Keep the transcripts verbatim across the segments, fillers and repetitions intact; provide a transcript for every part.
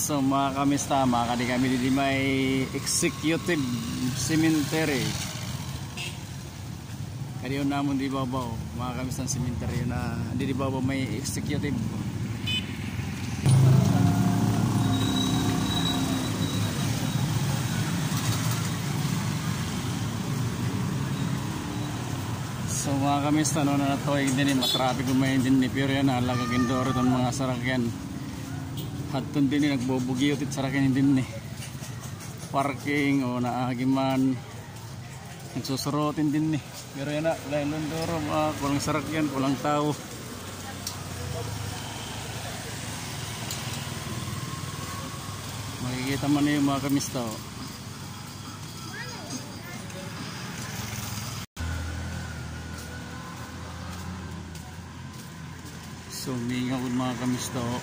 So mga kamista, mga kadi kami di may executive cemetery. Kadiyon namon di babaw, mga kamista cemetery na di di babaw may executive. So mga kamista, no na natuig din, matrapik kumain din ni pero yan halaga gindoro itong mga sarakyan. Hatun din ni nagbobugi utit sarakyan din ni parking o naagiman nagsusurotin din ni pero yan na lain lundoro, mga kulang sarakyan, kulang tao. Makikita man na yung mga kamista o. So mingaw mga kamista o.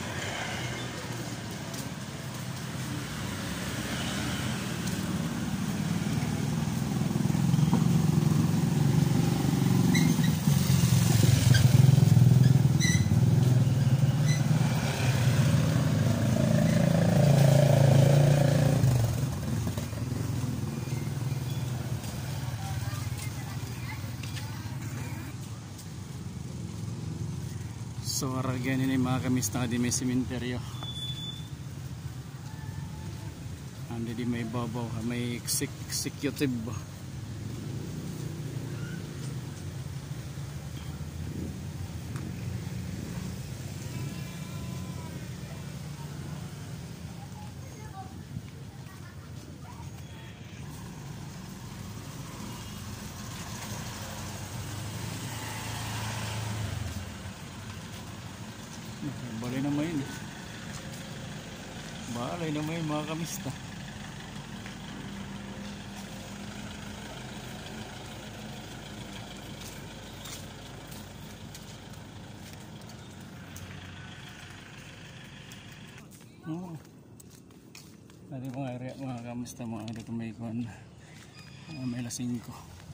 So aragyan ini mga kamista di may sementeryo. Andi di may babaw, may executive. Balay naman yun eh. Balay naman yun mga kamista. Oh. Dati mga area mga kamista, mga dito may kuhan, mga may lasing ko.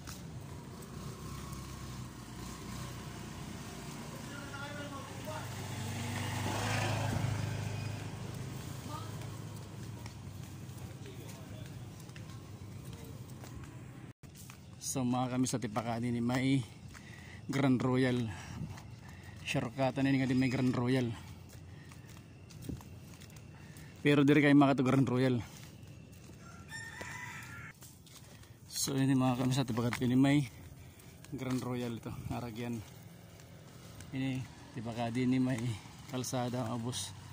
So mga kami sa tipakani ni may Grand Royal. Shortcut na nga di may Grand Royal. Pero diri kay makato Grand Royal. So ini mga kami sa tipakani ni may Grand Royal ito, Aragyan. Ini tipakani ni may kalsada abos.